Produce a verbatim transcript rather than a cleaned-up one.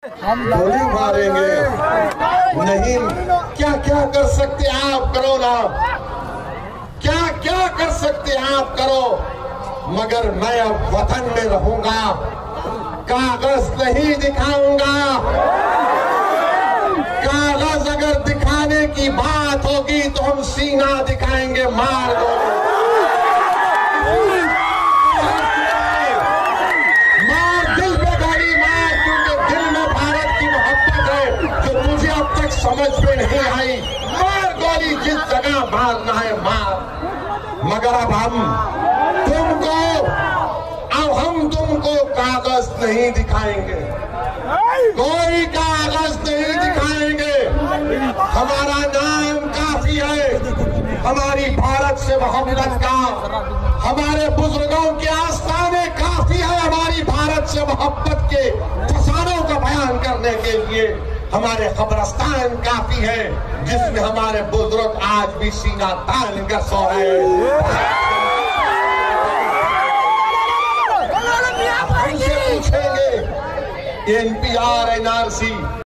गोली मारेंगे नहीं। क्या क्या कर सकते आप करो ना, क्या क्या कर सकते आप करो, मगर मैं अब वतन में रहूंगा, कागज नहीं दिखाऊंगा। कागज अगर दिखाने की बात होगी तो हम सीना दिखाएंगे, मार दो मार, दिल पे गाड़ी मार, क्योंकि दिल में भारत की मोहब्बत है जो मुझे अब तक समझ में नहीं आई। मार गोली, जिस जगह मारना है मार, मगर अब हम तुमको अब हम तुमको कागज नहीं दिखाएंगे, कोई कागज नहीं दिखाएंगे। हमारा नाम काफी है, हमारी भारत से मोहब्बत का, हमारे बुजुर्गों के आस्थाने काफी है, हमारी भारत से मोहब्बत के फसानों का बयान करने के लिए हमारे कब्रिस्तान काफी है, जिसमें हमारे बुजुर्ग आज भी सीना तान कर सो रहे हैं। हमसे पूछेंगे N P R N R सी